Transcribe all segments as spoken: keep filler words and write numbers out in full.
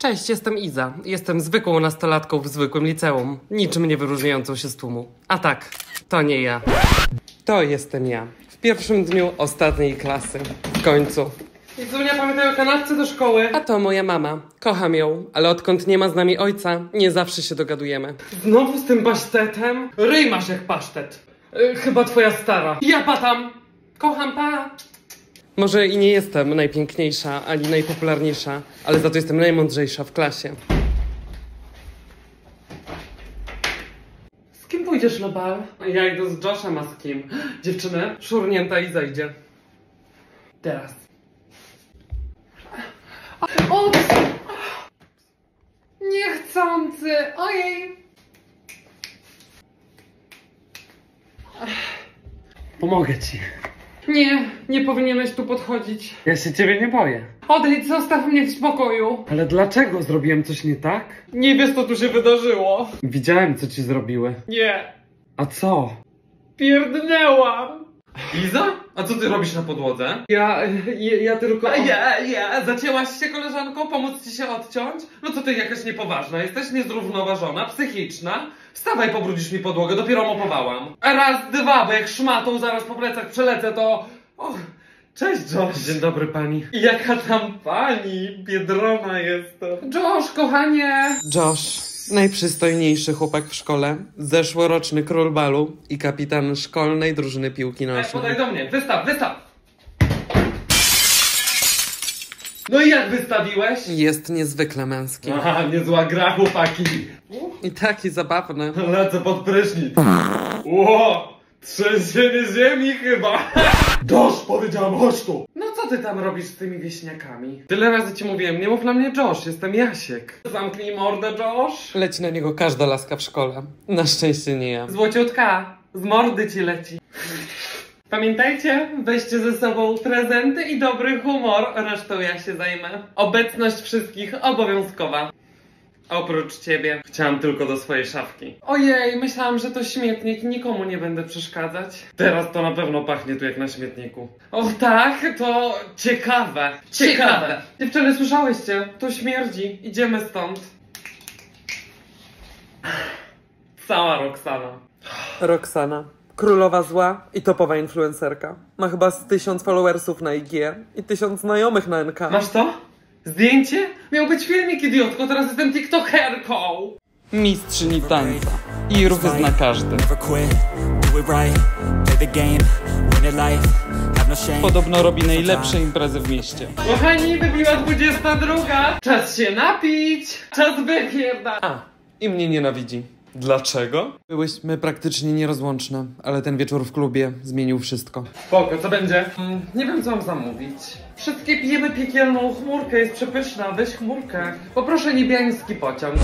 Cześć, jestem Iza. Jestem zwykłą nastolatką w zwykłym liceum, niczym nie wyróżniającą się z tłumu. A tak, to nie ja. To jestem ja. W pierwszym dniu ostatniej klasy. W końcu. Izunia, pamiętaj o kanapce do szkoły. A to moja mama. Kocham ją, ale odkąd nie ma z nami ojca, nie zawsze się dogadujemy. Znowu z tym pasztetem? Ryj masz jak pasztet. Yy, chyba twoja stara. Ja patam. Kocham, pa. Może i nie jestem najpiękniejsza, ani najpopularniejsza, ale za to jestem najmądrzejsza w klasie. Z kim pójdziesz na bal? Ja idę z Joshem, a z kim? Dziewczyny, szurnięta i zajdzie. Teraz. O! Niechcący! Ojej! Pomogę ci. Nie, nie powinieneś tu podchodzić. Ja się ciebie nie boję. Odejdź, zostaw mnie w spokoju. Ale dlaczego? Zrobiłem coś nie tak? Nie wiesz, co tu się wydarzyło. Widziałem, co ci zrobiły. Nie. A co? Pierdnęłam. Iza? A co ty robisz na podłodze? Ja, ja, ja tylko... Ja, ja, zacięłaś się, koleżanko? Pomóc ci się odciąć? No to ty jakaś niepoważna, jesteś niezrównoważona, psychiczna. Wstawaj, pobrudzisz mi podłogę, dopiero mopowałam. A raz, dwa, bo jak szmatą zaraz po plecach przelecę, to... Och, cześć, Josh. Dzień dobry, pani. Jaka tam pani? Biedrona jestem. Josh, kochanie. Josh. Najprzystojniejszy chłopak w szkole, zeszłoroczny król balu i kapitan szkolnej drużyny piłki nożnej. Podaj do mnie, wystaw, wystaw! No i jak wystawiłeś? Jest niezwykle męski. Aha, niezła gra, chłopaki. I taki zabawny. Lecę pod prysznic. Ło, trzęsienie ziemi chyba. Josh, powiedziałam, chodź tu. No co ty tam robisz z tymi wieśniakami? Tyle razy ci mówiłem, nie mów na mnie Josh, jestem Jasiek. Zamknij mordę, Josh. Leci na niego każda laska w szkole. Na szczęście nie ja. Złociutka, z mordy ci leci. Pamiętajcie, weźcie ze sobą prezenty i dobry humor, resztą ja się zajmę. Obecność wszystkich obowiązkowa. Oprócz ciebie. Chciałam tylko do swojej szafki. Ojej, myślałam, że to śmietnik i nikomu nie będę przeszkadzać. Teraz to na pewno pachnie tu jak na śmietniku. Och tak, to ciekawe. Ciekawe. Dziewczyny, słyszałyście? To śmierdzi. Idziemy stąd. Cała Roxana. Roxana. Królowa zła i topowa influencerka. Ma chyba z tysiąc followersów na I G i tysiąc znajomych na N K. Masz to? Zdjęcie? Miał być filmik, idiotko, teraz jestem tiktokerką! Mistrzyni tańca. I ruchy zna każdy. Podobno robi najlepsze imprezy w mieście. Kochani, wybiła dwudziesta druga. Czas się napić! Czas wypierdać! A, i mnie nienawidzi. Dlaczego? Byłyśmy praktycznie nierozłączne, ale ten wieczór w klubie zmienił wszystko. Spoko, co będzie? Mm, nie wiem, co mam zamówić. Wszystkie pijemy piekielną chmurkę, jest przepyszna, weź chmurkę. Poproszę niebiański pociąg.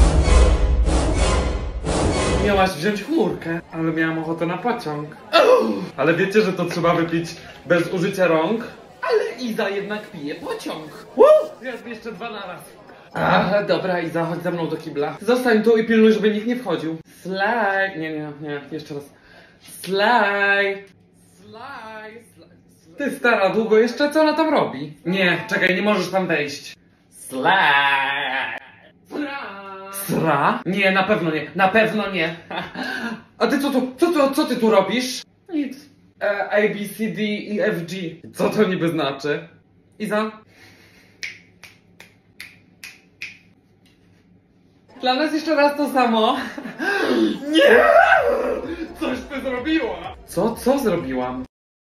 Miałaś wziąć chmurkę, ale miałam ochotę na pociąg. Uff. Ale wiecie, że to trzeba wypić bez użycia rąk? Ale Iza jednak pije pociąg. Uff. Jest jeszcze dwa na raz. Ach, dobra, Iza, chodź ze mną do kibla. Zostań tu i pilnuj, żeby nikt nie wchodził. Slaj. Nie, nie, nie, jeszcze raz. Slaj. Slaj. Ty stara, długo jeszcze? Co ona tam robi? Nie, czekaj, nie możesz tam wejść. Slaj. Sra. Sra? Nie, na pewno nie, na pewno nie. A ty co tu, co, co, co ty tu robisz? Nic. E, A, B, C, D, E, F, G. Co to niby znaczy? Iza? Dla nas jeszcze raz to samo. Nie! Coś ty zrobiła! Co, co zrobiłam?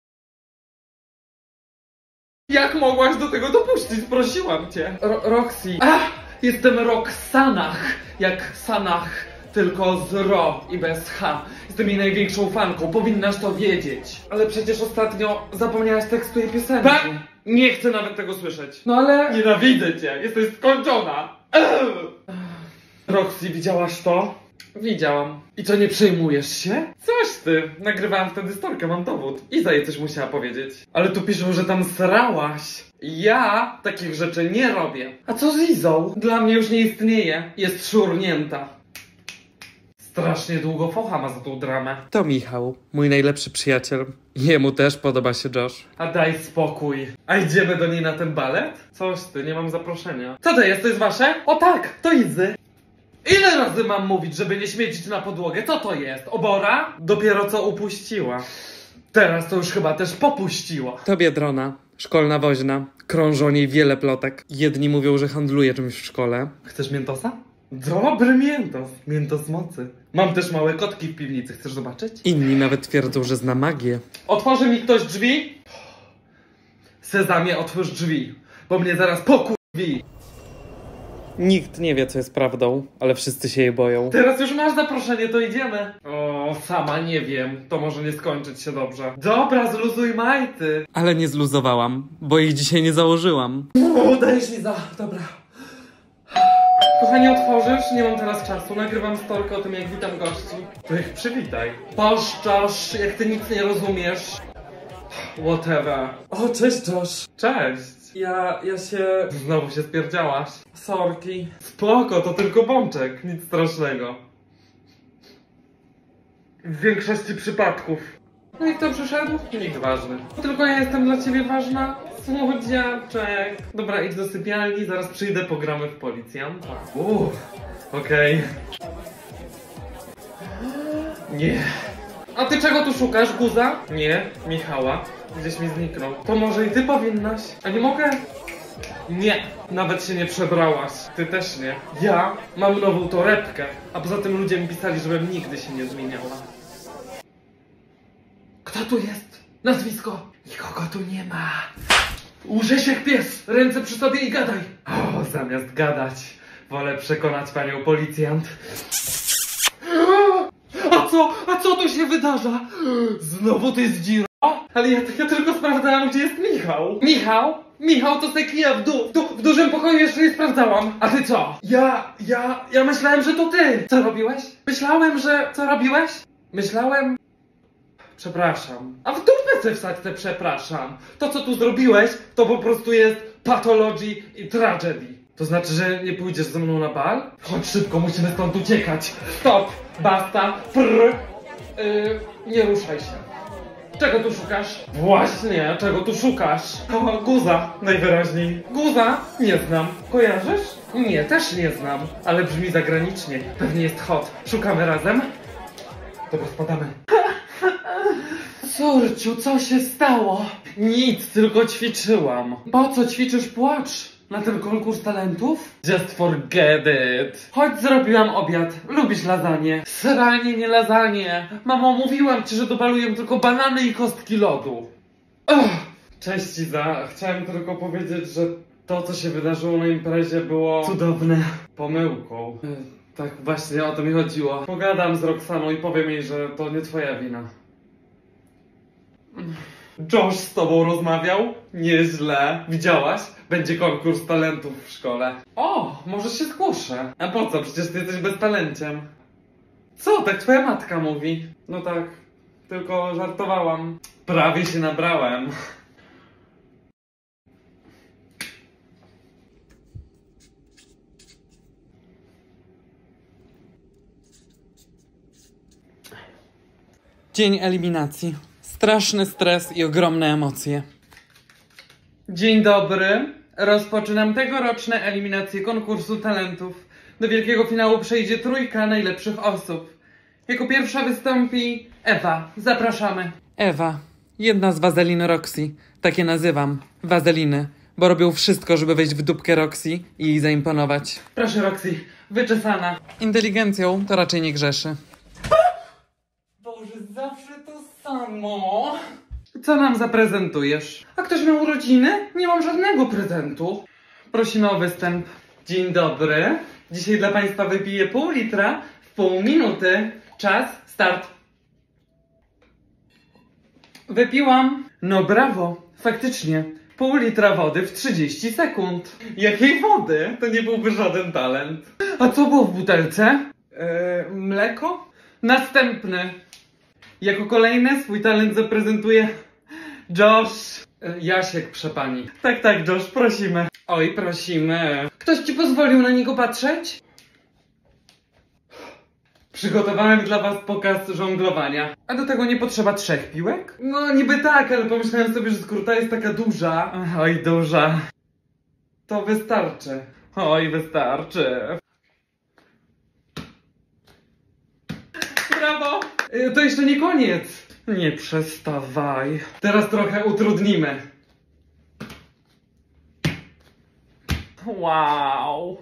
Jak mogłaś do tego dopuścić? Prosiłam cię. Ro Roxy. Ach, jestem Roxanach. Jak Sanach, tylko z Ro i bez H. Jestem jej największą fanką, powinnaś to wiedzieć. Ale przecież ostatnio zapomniałaś tekstu jej piosenki. Tak? Nie chcę nawet tego słyszeć. No ale... Nienawidzę cię, jesteś skończona. Roxy, widziałaś to? Widziałam. I co, nie przejmujesz się? Coś ty. Nagrywałam wtedy storkę, mam dowód. Iza jej coś musiała powiedzieć. Ale tu piszą, że tam srałaś. Ja takich rzeczy nie robię. A co z Izą? Dla mnie już nie istnieje. Jest szurnięta. Strasznie długo focha ma za tą dramę. To Michał, mój najlepszy przyjaciel. Jemu też podoba się Josh. A daj spokój. A idziemy do niej na ten balet? Coś ty, nie mam zaproszenia. Co to jest? To jest wasze? O tak, to Izy. Ile razy mam mówić, żeby nie śmiecić na podłogę? Co to jest? Obora? Dopiero co upuściła. Teraz to już chyba też popuściła. To Biedrona, szkolna woźna. Krąży o niej wiele plotek. Jedni mówią, że handluje czymś w szkole. Chcesz miętosa? Dobry miętos. Miętos mocy. Mam też małe kotki w piwnicy. Chcesz zobaczyć? Inni nawet twierdzą, że zna magię. Otworzy mi ktoś drzwi? Sezamie, otwórz drzwi, bo mnie zaraz pokurwi. Nikt nie wie, co jest prawdą, ale wszyscy się jej boją. Teraz już masz zaproszenie, to idziemy. O, sama nie wiem. To może nie skończyć się dobrze. Dobra, zluzuj majty. Ale nie zluzowałam, bo ich dzisiaj nie założyłam. O, dajesz mi za... Dobra. Kochanie, otworzysz? Nie mam teraz czasu. Nagrywam storkę o tym, jak witam gości. To ich przywitaj. Poszczasz, jak ty nic nie rozumiesz. Whatever. O, cześć Josh. Cześć. Ja, ja się... Znowu się spierdziałaś. Sorki. Spoko, to tylko bączek. Nic strasznego. W większości przypadków. No i kto przyszedł? Nikt ważny. Tylko ja jestem dla ciebie ważna. Słodziaczek. Dobra, idź do sypialni, zaraz przyjdę, pogramy w policjanta. Uff, okej. Okay. Nie. A ty czego tu szukasz, guza? Nie, Michała. Gdzieś mi zniknął. To może i ty powinnaś? A nie mogę? Nie, nawet się nie przebrałaś. Ty też nie. Ja mam nową torebkę, a poza tym ludzie mi pisali, żebym nigdy się nie zmieniała. Kto tu jest? Nazwisko? Nikogo tu nie ma. Łżesz jak pies, ręce przy sobie i gadaj. O, zamiast gadać, wolę przekonać panią policjant. A co? A co tu się wydarza? Znowu ty zdziro? Ale ja, ja tylko sprawdzałam, gdzie jest Michał. Michał? Michał to sekija w dół. Du w dużym pokoju jeszcze nie sprawdzałam. A ty co? Ja, ja, ja myślałem, że to ty. Co robiłeś? Myślałem, że... Co robiłeś? Myślałem... Przepraszam. A w dupę se wsadź, przepraszam. To, co tu zrobiłeś, to po prostu jest pathology i tragedy. To znaczy, że nie pójdziesz ze mną na bal? Chodź szybko, musimy stąd uciekać. Stop, basta, prr. Yy, nie ruszaj się. Czego tu szukasz? Właśnie, czego tu szukasz? O, guza, najwyraźniej. Guza? Nie znam. Kojarzysz? Nie, też nie znam. Ale brzmi zagranicznie. Pewnie jest hot. Szukamy razem? Dobra, spadamy. Córciu, co się stało? Nic, tylko ćwiczyłam. Po co ćwiczysz płacz? Na ten konkurs talentów? Just forget it. Chodź, zrobiłam obiad. Lubisz lasagne? Sranie, nie lasagne. Mamo, mówiłam ci, że dobaluję tylko banany i kostki lodu. Ugh. Cześć Iza. Chciałem tylko powiedzieć, że to, co się wydarzyło na imprezie, było cudowne. Pomyłką. Tak, właśnie o to mi chodziło. Pogadam z Roxaną i powiem jej, że to nie twoja wina. Josh z tobą rozmawiał? Nieźle. Widziałaś? Będzie konkurs talentów w szkole. O, może się zgłoszę. A po co? Przecież ty jesteś beztalenciem. Co? Tak twoja matka mówi. No tak, tylko żartowałam. Prawie się nabrałem. Dzień eliminacji. Straszny stres i ogromne emocje. Dzień dobry. Rozpoczynam tegoroczne eliminacje konkursu talentów. Do wielkiego finału przejdzie trójka najlepszych osób. Jako pierwsza wystąpi Ewa. Zapraszamy. Ewa. Jedna z wazelin Roxy. Tak je nazywam. Wazeliny. Bo robią wszystko, żeby wejść w dupkę Roxy i jej zaimponować. Proszę Roxy. Wyczesana. Inteligencją to raczej nie grzeszy. Boże, zawsze to samo. Co nam zaprezentujesz? A ktoś miał urodziny? Nie mam żadnego prezentu. Prosimy o występ. Dzień dobry. Dzisiaj dla Państwa wypiję pół litra w pół minuty. Czas, start. Wypiłam. No brawo, faktycznie. Pół litra wody w trzydzieści sekund. Jakiej wody? To nie byłby żaden talent. A co było w butelce? Eee, mleko? Następny. Jako kolejny swój talent zaprezentuje Josh. Jasiek, przepani. Tak, tak, Josh, prosimy. Oj, prosimy. Ktoś ci pozwolił na niego patrzeć? Przygotowałem dla was pokaz żonglowania. A do tego nie potrzeba trzech piłek? No niby tak, ale pomyślałem sobie, że skoro ta jest taka duża... Oj, duża... To wystarczy. Oj, wystarczy. Brawo! To jeszcze nie koniec. Nie przestawaj. Teraz trochę utrudnimy. Wow.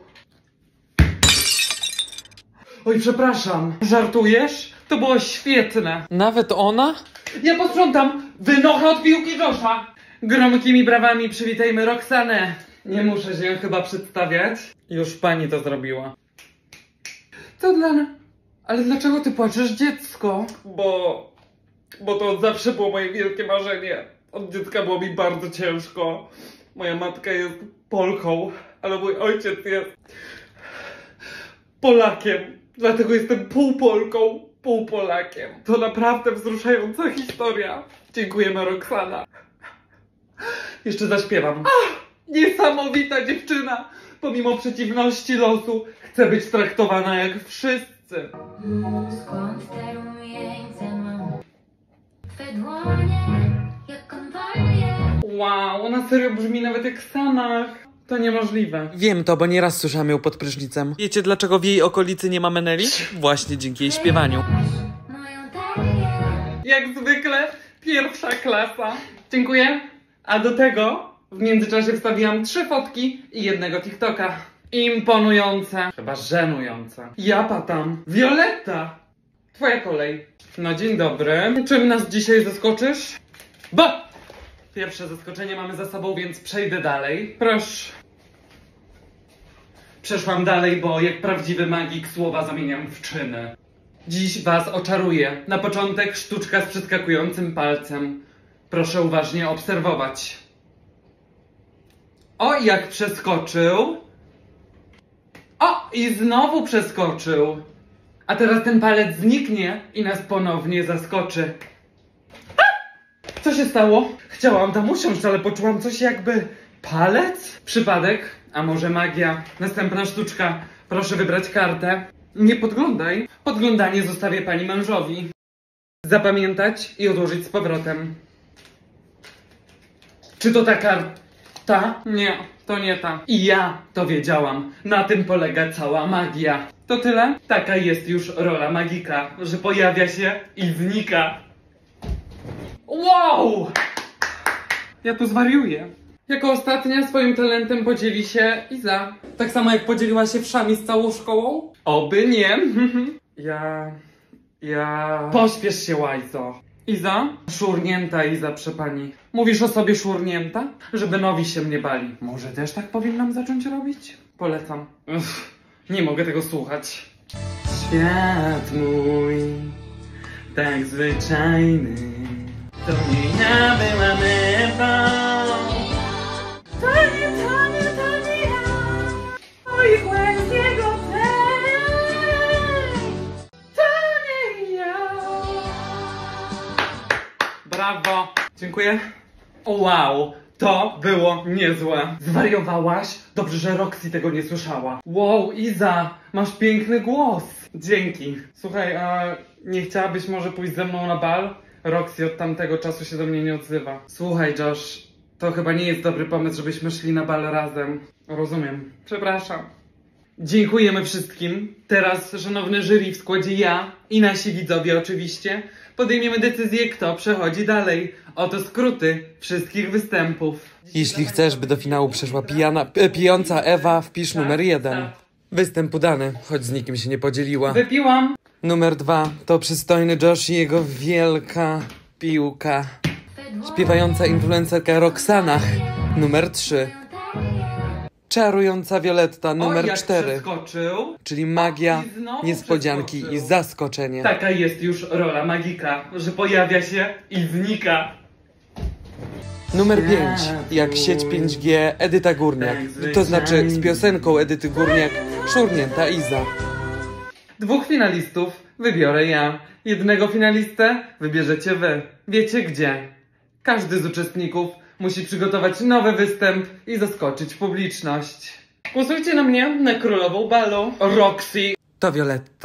Oj, przepraszam. Żartujesz? To było świetne. Nawet ona? Ja posprzątam. Wynocha od piłki Josha. Gromkimi brawami przywitajmy Roxanę. Nie muszę się chyba przedstawiać. Już pani to zrobiła. Co dla... Ale dlaczego ty płaczesz, dziecko? Bo... Bo to od zawsze było moje wielkie marzenie. Od dziecka było mi bardzo ciężko. Moja matka jest Polką, ale mój ojciec jest... Polakiem. Dlatego jestem pół Polką, pół Polakiem. To naprawdę wzruszająca historia. Dziękujemy, Roxana. Jeszcze zaśpiewam. Ach, niesamowita dziewczyna. Pomimo przeciwności losu chce być traktowana jak wszyscy. Skąd te rumieńce mam? Twe dłonie jak konwalie. Wow, ona serio brzmi nawet jak Sanach. To niemożliwe. Wiem to, bo nieraz słyszałam ją pod prysznicem. Wiecie, dlaczego w jej okolicy nie ma Meneli? Właśnie dzięki jej śpiewaniu. Moją talię. Jak zwykle pierwsza klasa. Dziękuję. A do tego w międzyczasie wstawiłam trzy fotki i jednego TikToka. Imponujące. Chyba żenujące. Ja patam. Violetta! Twoja kolej. No dzień dobry. Czym nas dzisiaj zaskoczysz? Ba! Pierwsze zaskoczenie mamy za sobą, więc przejdę dalej. Proszę. Przeszłam dalej, bo jak prawdziwy magik słowa zamieniam w czyny. Dziś was oczaruję. Na początek sztuczka z przeskakującym palcem. Proszę uważnie obserwować. O, jak przeskoczył. O, i znowu przeskoczył. A teraz ten palec zniknie i nas ponownie zaskoczy. A! Co się stało? Chciałam tam usiąść, ale poczułam coś jakby... Palec? Przypadek? A może magia? Następna sztuczka. Proszę wybrać kartę. Nie podglądaj. Podglądanie zostawię pani mężowi. Zapamiętać i odłożyć z powrotem. Czy to ta karta? Nie, to nie ta. I ja to wiedziałam. Na tym polega cała magia. To tyle? Taka jest już rola magika, że pojawia się i znika. Wow! Ja tu zwariuję. Jako ostatnia swoim talentem podzieli się Iza. Tak samo jak podzieliła się wszami z całą szkołą? Oby nie. Ja... Ja... Pośpiesz się, łajco. Iza? Szurnięta Iza, przepani. Mówisz o sobie szurnięta? Żeby nowi się mnie bali. Może też tak powinnam zacząć robić? Polecam. Uff, nie mogę tego słuchać. Świat mój, tak zwyczajny, to nie ja byłam Ewą. To nie, to nie, to nie ja. Moich łez jego to nie ja. Brawo. Dziękuję. Wow, to było niezłe. Zwariowałaś? Dobrze, że Roxy tego nie słyszała. Wow, Iza, masz piękny głos. Dzięki. Słuchaj, a nie chciałabyś może pójść ze mną na bal? Roxy od tamtego czasu się do mnie nie odzywa. Słuchaj, Josh, to chyba nie jest dobry pomysł, żebyśmy szli na bal razem. Rozumiem. Przepraszam. Dziękujemy wszystkim. Teraz, szanowny jury, w składzie ja i nasi widzowie oczywiście, podejmiemy decyzję, kto przechodzi dalej. Oto skróty wszystkich występów. Jeśli chcesz, by do finału przeszła pijana, e, pijąca Ewa, wpisz numer jeden. Występ udany, choć z nikim się nie podzieliła. Wypiłam. Numer dwa to przystojny Josh i jego wielka piłka. Śpiewająca influencerka Roxana. Numer trzy. Czarująca Violetta. Numer cztery. Czyli magia, o, niespodzianki i zaskoczenie. Taka jest już rola magika, że pojawia się i znika. Numer pięć. Jak sieć pięć G Edyta Górniak. To znaczy z piosenką Edyty Górniak Szurnięta Iza. Dwóch finalistów wybiorę ja. Jednego finalistę wybierzecie wy. Wiecie gdzie? Każdy z uczestników musi przygotować nowy występ i zaskoczyć publiczność. Głosujcie na mnie, na królową balu, Roxy. To Violetta.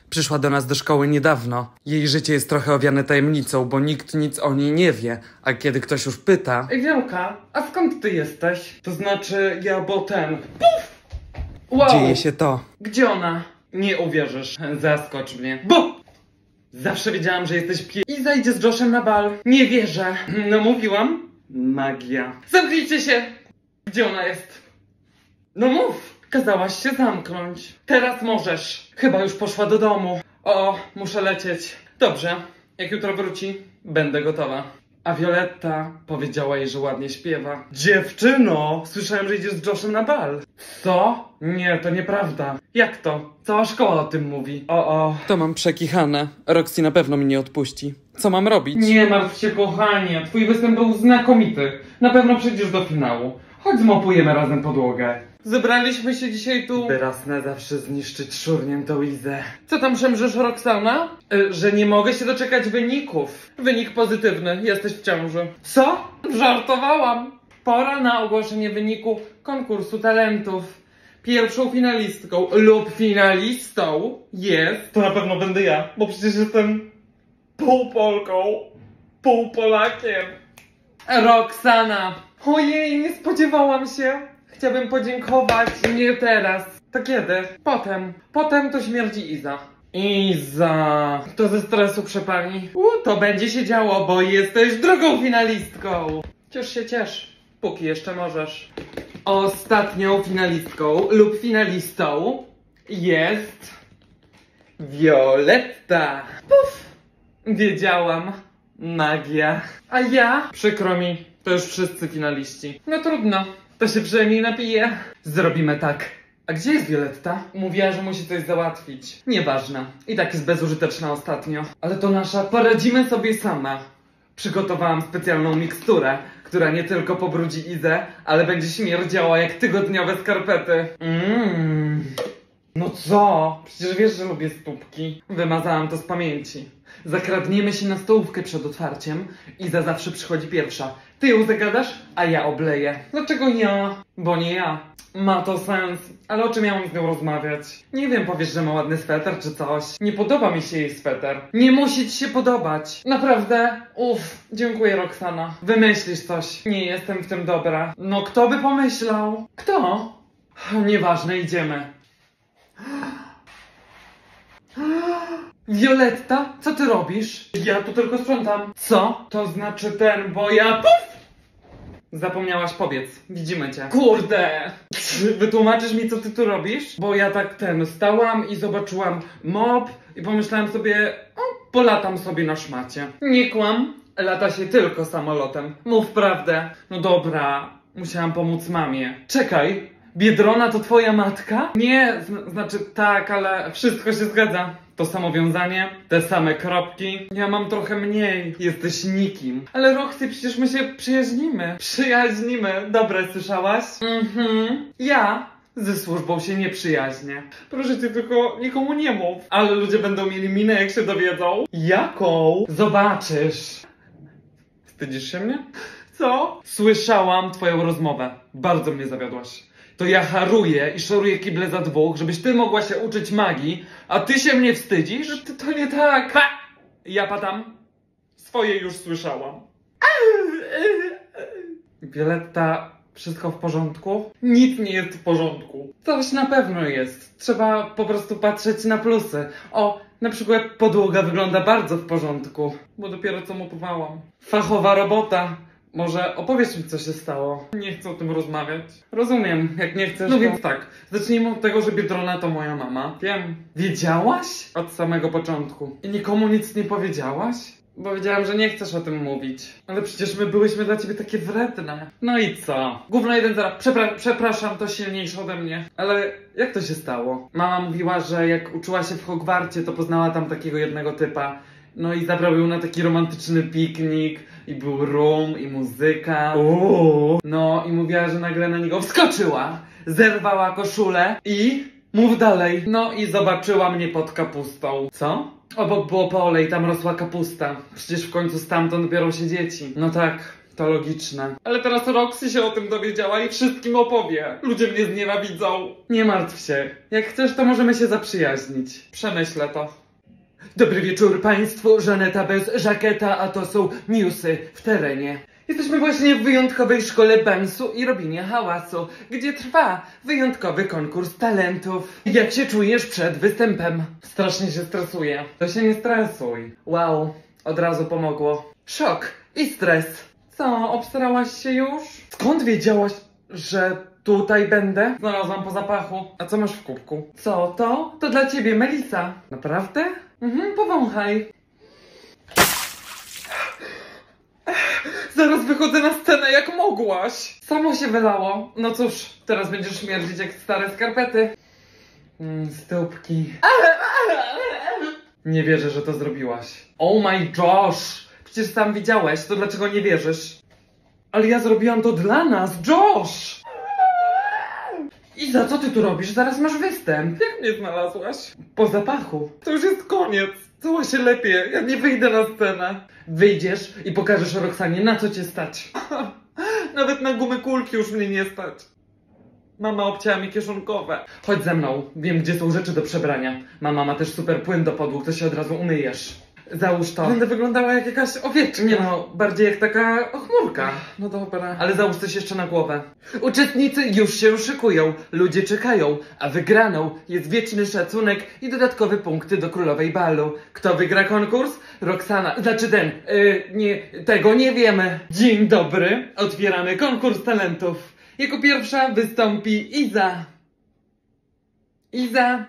Przyszła do nas do szkoły niedawno. Jej życie jest trochę owiane tajemnicą, bo nikt nic o niej nie wie. A kiedy ktoś już pyta... Ej, Wielka, a skąd ty jesteś? To znaczy, ja, bo ten... Puf! Wow! Dzieje się to. Gdzie ona? Nie uwierzysz. Zaskocz mnie. Bo! Zawsze wiedziałam, że jesteś pie... I zajdzie z Joshem na bal. Nie wierzę. No mówiłam. Magia. Zamknijcie się! Gdzie ona jest? No mów! Kazałaś się zamknąć. Teraz możesz. Chyba już poszła do domu. O, muszę lecieć. Dobrze. Jak jutro wróci, będę gotowa. A Violetta powiedziała jej, że ładnie śpiewa. Dziewczyno! Słyszałem, że idziesz z Joshem na bal. Co? Nie, to nieprawda. Jak to? Cała szkoła o tym mówi. O, o. To mam przekichane. Roxy na pewno mi nie odpuści. Co mam robić? Nie martw się, kochanie. Twój występ był znakomity. Na pewno przejdziesz do finału. Chodź, zmopujemy razem podłogę. Zebraliśmy się dzisiaj tu, by raz na zawsze zniszczyć szurniem tą Izę. Co tam szemrzysz, Roxana? Y, że nie mogę się doczekać wyników. Wynik pozytywny, jesteś w ciąży. Co? Żartowałam. Pora na ogłoszenie wyniku konkursu talentów. Pierwszą finalistką lub finalistą jest... To na pewno będę ja, bo przecież jestem pół Polką, pół Polakiem. Roxana. Ojej, nie spodziewałam się. Chciałabym podziękować. Nie teraz. To kiedy? Potem. Potem to śmierdzi Iza. Iza. To ze stresu przepali. U, to będzie się działo, bo jesteś drugą finalistką. Ciesz się, ciesz. Póki jeszcze możesz. Ostatnią finalistką lub finalistą jest... Violetta. Puf. Wiedziałam. Magia. A ja? Przykro mi. To już wszyscy finaliści. No trudno. To się przynajmniej napije. Zrobimy tak. A gdzie jest Violetta? Mówiła, że musi coś załatwić. Nieważne. I tak jest bezużyteczna ostatnio. Ale to nasza. Poradzimy sobie sama. Przygotowałam specjalną miksturę, która nie tylko pobrudzi Izę, ale będzie śmierdziała jak tygodniowe skarpety. Mmm. No co? Przecież wiesz, że lubię stópki. Wymazałam to z pamięci. Zakradniemy się na stołówkę przed otwarciem. Iza zawsze przychodzi pierwsza. Ty ją zagadasz, a ja obleję. Dlaczego ja? Bo nie ja. Ma to sens. Ale o czym ja mam z nią rozmawiać? Nie wiem, powiesz, że ma ładny sweter czy coś. Nie podoba mi się jej sweter. Nie musi ci się podobać. Naprawdę? Uff, dziękuję, Roxana. Wymyślisz coś. Nie jestem w tym dobra. No kto by pomyślał? Kto? Nieważne, idziemy. Violetta, co ty robisz? Ja tu tylko sprzątam. Co? To znaczy ten, bo ja... Puf! Zapomniałaś, powiedz. Widzimy cię. Kurde! Wytłumaczysz mi, co ty tu robisz? Bo ja tak ten, stałam i zobaczyłam mop i pomyślałam sobie, o, polatam sobie na szmacie. Nie kłam, lata się tylko samolotem. Mów prawdę. No dobra, musiałam pomóc mamie. Czekaj, Biedrona to twoja matka? Nie, zn znaczy tak, ale wszystko się zgadza. To samo wiązanie, te same kropki. Ja mam trochę mniej. Jesteś nikim. Ale Roxy, przecież my się przyjaźnimy. Przyjaźnimy. Dobre, słyszałaś? Mhm. Ja ze służbą się nie przyjaźnię. Proszę cię, tylko nikomu nie mów. Ale ludzie będą mieli minę, jak się dowiedzą. Jaką? Zobaczysz. Wstydzisz się mnie? Co? Słyszałam twoją rozmowę. Bardzo mnie zawiodłaś. To ja haruję i szoruję kible za dwóch, żebyś ty mogła się uczyć magii, a ty się mnie wstydzisz? To, to nie tak. Ha! Ja patam. Swoje już słyszałam. Violetta, wszystko w porządku? Nic nie jest w porządku. Coś na pewno jest. Trzeba po prostu patrzeć na plusy. O, na przykład podłoga wygląda bardzo w porządku, bo dopiero co mopowałam. Fachowa robota. Może opowiesz mi, co się stało? Nie chcę o tym rozmawiać. Rozumiem, jak nie chcesz. No to... więc tak, zacznijmy od tego, że Biedrona to moja mama. Wiem. Wiedziałaś? Od samego początku. I nikomu nic nie powiedziałaś? Bo wiedziałam, że nie chcesz o tym mówić. Ale przecież my byłyśmy dla ciebie takie wredne. No i co? Gówno jeden zera. Przepra przepraszam, to silniejsze ode mnie. Ale jak to się stało? Mama mówiła, że jak uczyła się w Hogwarcie, to poznała tam takiego jednego typa. No i zabrał ją na taki romantyczny piknik. I był rum, i muzyka. Uuu. No i mówiła, że nagle na niego wskoczyła. Zerwała koszulę i... Mów dalej. No i zobaczyła mnie pod kapustą. Co? Obok było pole i tam rosła kapusta. Przecież w końcu stamtąd biorą się dzieci. No tak, To logiczne. Ale teraz Roxy się o tym dowiedziała i wszystkim opowie. Ludzie mnie znienawidzą. Nie martw się. Jak chcesz, to możemy się zaprzyjaźnić. Przemyślę to. Dobry wieczór państwu. Żaneta bez żakieta, a to są newsy w terenie. Jesteśmy właśnie w wyjątkowej szkole Bensu i robienia hałasu, gdzie trwa wyjątkowy konkurs talentów. Jak się czujesz przed występem? Strasznie się stresuję. To się nie stresuj. Wow, od razu pomogło. Szok i stres. Co, obstarałaś się już? Skąd wiedziałaś, że tutaj będę? Znalazłam po zapachu. A co masz w kubku? Co to? To dla ciebie, Melisa. Naprawdę? Mhm, powąchaj. Zaraz wychodzę na scenę, jak mogłaś. Samo się wylało. No cóż, teraz będziesz śmierdzić jak stare skarpety. Mm, stópki. Nie wierzę, że to zrobiłaś. Oh my Josh! Przecież sam widziałeś, to dlaczego nie wierzysz? Ale ja zrobiłam to dla nas, Josh! Iza, co ty tu robisz? Zaraz masz występ. Jak mnie znalazłaś? Po zapachu. To już jest koniec. Cała się lepiej. Ja nie wyjdę na scenę. Wyjdziesz i pokażesz Roxanie, na co cię stać. Nawet na gumy kulki już mnie nie stać. Mama obcięła mi kieszonkowe. Chodź ze mną. Wiem, gdzie są rzeczy do przebrania. Mama ma też super płyn do podłóg, to się od razu umyjesz. Załóż to. Będę wyglądała jak jakaś owieczka. Nie no, bardziej jak taka chmurka. No dobra. Ale załóż coś jeszcze na głowę. Uczestnicy już się szykują. Ludzie czekają. A wygraną jest wieczny szacunek i dodatkowe punkty do królowej balu. Kto wygra konkurs? Roxana. Znaczy ten. Yy, nie, tego nie wiemy. Dzień dobry. Otwieramy konkurs talentów. Jako pierwsza wystąpi Iza. Iza.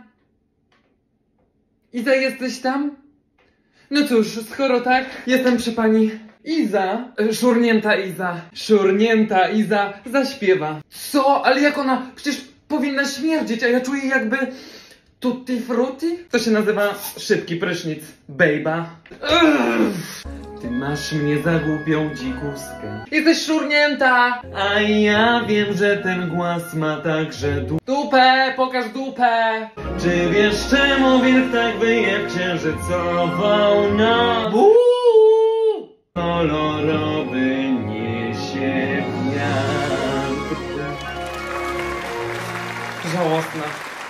Iza, jesteś tam? No cóż, skoro tak, jestem przy pani Iza. Szurnięta Iza. Szurnięta Iza zaśpiewa. Co? Ale jak ona? Przecież powinna śmierdzieć, a ja czuję jakby tutti frutti? To się nazywa szybki prysznic, bejba. Ty masz mnie za głupią dzikuskę. Jesteś szurnięta! A ja wiem, że ten głaz ma także du dupę, pokaż dupę! Czy wiesz, czemu wilk tak wyje w księżycową noc? Uuu! Kolorowy niesie wiatr. Żałosne.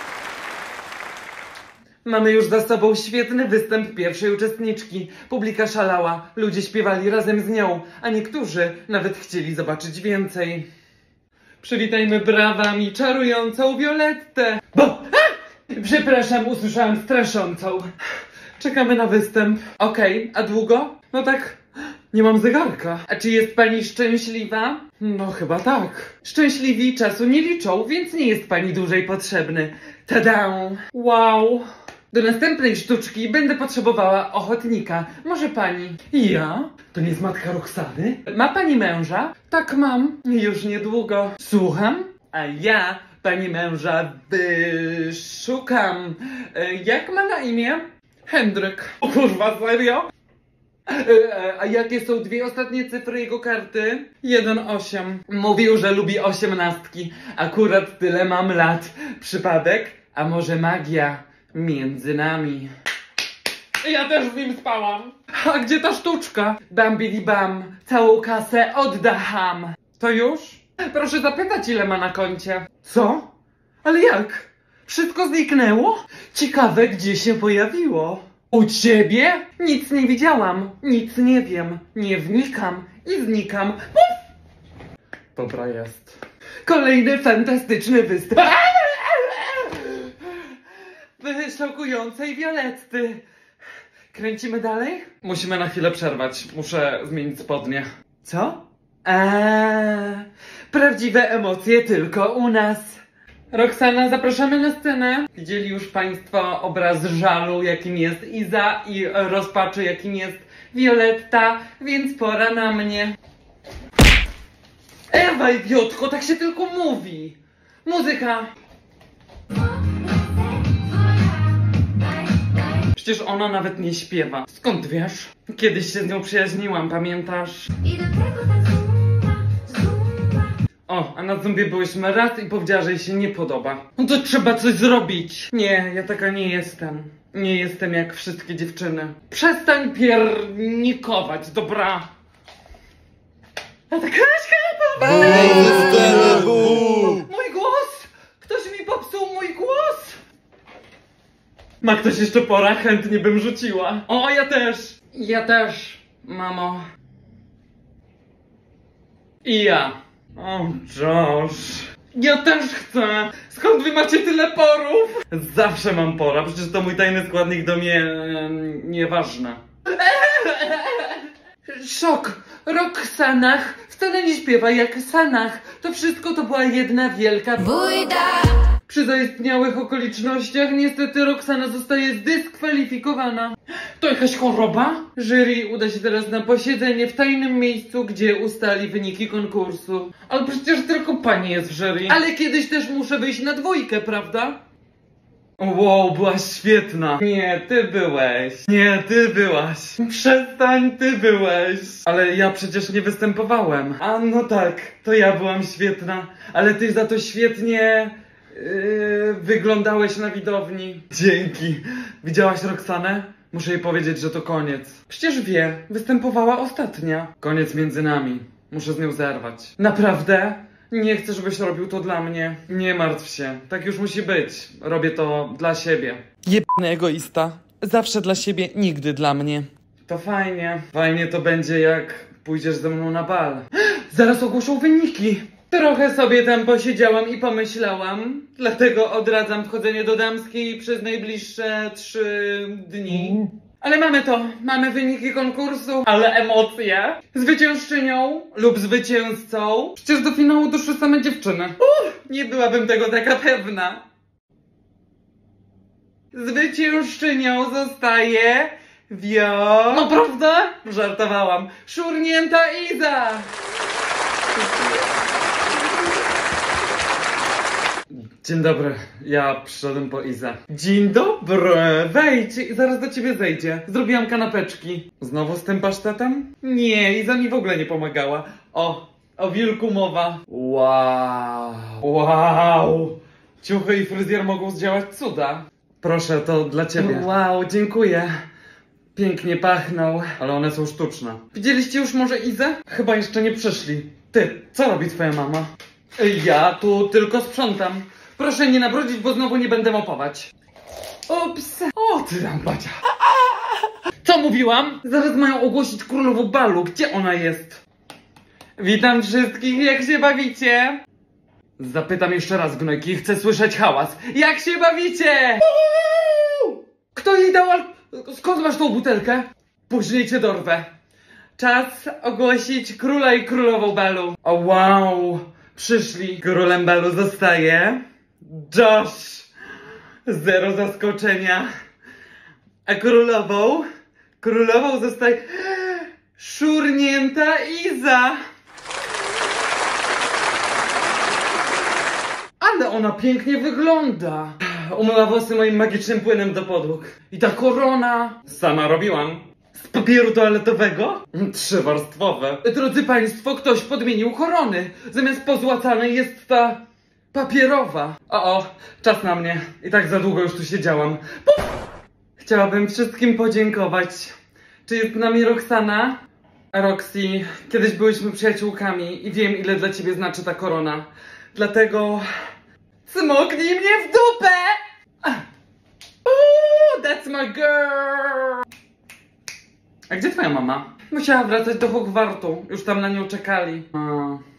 Mamy już za sobą świetny występ pierwszej uczestniczki. Publika szalała, ludzie śpiewali razem z nią, a niektórzy nawet chcieli zobaczyć więcej. Przywitajmy brawami czarującą Violettę. Bo... A! Przepraszam, usłyszałam straszącą. Czekamy na występ. Okej, okay, a długo? No tak, nie mam zegarka. A czy jest pani szczęśliwa? No chyba tak. Szczęśliwi czasu nie liczą, więc nie jest pani dłużej potrzebny. Tada! Wow! Do następnej sztuczki będę potrzebowała ochotnika. Może pani? Ja? To nie jest matka Roxany? Ma pani męża? Tak, mam. Już niedługo. Słucham? A ja pani męża wyszukam. E, jak ma na imię? Hendryk. O kurwa, serio? E, a jakie są dwie ostatnie cyfry jego karty? jeden osiem. Mówił, że lubi osiemnastki. Akurat tyle mam lat. Przypadek? A może magia między nami? Ja też z nim spałam. A gdzie ta sztuczka? Bam bili bam. Całą kasę oddam. To już? Proszę zapytać, ile ma na koncie. Co? Ale jak? Wszystko zniknęło? Ciekawe, gdzie się pojawiło. U ciebie? Nic nie widziałam. Nic nie wiem. Nie wnikam i znikam. Puf! Dobra jest. Kolejny fantastyczny występ. Wyszokującej Violetty. Kręcimy dalej? Musimy na chwilę przerwać. Muszę zmienić spodnie. Co? Eee, prawdziwe emocje tylko u nas. Roxana, zapraszamy na scenę. Widzieli już państwo obraz żalu, jakim jest Iza, i rozpaczy, jakim jest Violetta, więc pora na mnie. Ewa, idiotko, tak się tylko mówi. Muzyka. Przecież ona nawet nie śpiewa. Skąd wiesz? Kiedyś się z nią przyjaźniłam, pamiętasz? I do tego ta zumba, zumba. O, a na zombie byłyśmy raz i powiedziała, że jej się nie podoba. No to trzeba coś zrobić. Nie, ja taka nie jestem. Nie jestem jak wszystkie dziewczyny. Przestań piernikować, dobra? A ta Kaśka! Mój głos! Ktoś mi popsuł mój głos! Ma ktoś jeszcze pora? Chętnie bym rzuciła. O, ja też! Ja też, mamo. I ja. O, Josh. Ja też chcę! Skąd wy macie tyle porów? Zawsze mam pora, przecież to mój tajny składnik do mnie... E, nieważne. Szok! Roxanach wcale nie śpiewa jak Sanach. To wszystko to była jedna wielka bójda. Przy zaistniałych okolicznościach niestety Roxana zostaje zdyskwalifikowana. To jakaś choroba? Jury uda się teraz na posiedzenie w tajnym miejscu, gdzie ustali wyniki konkursu. Ale przecież tylko pani jest w jury. Ale kiedyś też muszę wyjść na dwójkę, prawda? Wow, byłaś świetna. Nie, ty byłeś. Nie, ty byłaś. Przestań, ty byłeś. Ale ja przecież nie występowałem. A no tak, to ja byłam świetna. Ale ty za to świetnie... Yy, wyglądałeś na widowni. Dzięki. Widziałaś Roxanę? Muszę jej powiedzieć, że to koniec. Przecież wie, występowała ostatnia. Koniec między nami. Muszę z nią zerwać. Naprawdę? Nie chcę, żebyś robił to dla mnie. Nie martw się. Tak już musi być. Robię to dla siebie. Jebany egoista. Zawsze dla siebie, nigdy dla mnie. To fajnie. Fajnie to będzie, jak pójdziesz ze mną na bal. Zaraz ogłoszą wyniki. Trochę sobie tam posiedziałam i pomyślałam, dlatego odradzam wchodzenie do damskiej przez najbliższe trzy dni. Ale mamy to, mamy wyniki konkursu, ale emocje. Zwyciężczynią lub zwycięzcą. Przecież do finału doszły same dziewczyny. Uff, nie byłabym tego taka pewna. Zwyciężczynią zostaje Wio... No prawda? Żartowałam. Szurnięta Iza. Dzień dobry, ja przyszedłem po Izę. Dzień dobry, wejdź, zaraz do ciebie zejdzie. Zrobiłam kanapeczki. Znowu z tym pasztetem? Nie, Iza mi w ogóle nie pomagała. O, o wilku mowa. Wow, wow. Ciuchy i fryzjer mogą zdziałać cuda. Proszę, to dla ciebie. Wow, dziękuję. Pięknie pachną, ale one są sztuczne. Widzieliście już może Izę? Chyba jeszcze nie przyszli. Ty, co robi twoja mama? Ja tu tylko sprzątam. Proszę nie nabrudzić, bo znowu nie będę mopować. Ups. O, ty lampacia. Co mówiłam? Zaraz mają ogłosić królową balu. Gdzie ona jest? Witam wszystkich, jak się bawicie? Zapytam jeszcze raz, gnojki, chcę słyszeć hałas. Jak się bawicie? Kto jej dał al... Skąd masz tą butelkę? Później cię dorwę. Czas ogłosić króla i królową balu. O wow. Przyszli. Królem balu zostaje Josh. Zero zaskoczenia. A królową? Królową zostaje szurnięta Iza. Ale ona pięknie wygląda. Umyła włosy moim magicznym płynem do podłóg. I ta korona. Sama robiłam. Z papieru toaletowego? Trzywarstwowe. Drodzy państwo, ktoś podmienił korony. Zamiast pozłacanej jest ta papierowa. O, o, czas na mnie. I tak za długo już tu siedziałam. Puf! Chciałabym wszystkim podziękować. Czy jest z nami Roxana? Roxy, kiedyś byłyśmy przyjaciółkami i wiem, ile dla ciebie znaczy ta korona. Dlatego... Cmoknij mnie w dupę! Ooh, that's my girl! A gdzie twoja mama? Musiała wracać do Hogwartu. Już tam na nią czekali. A.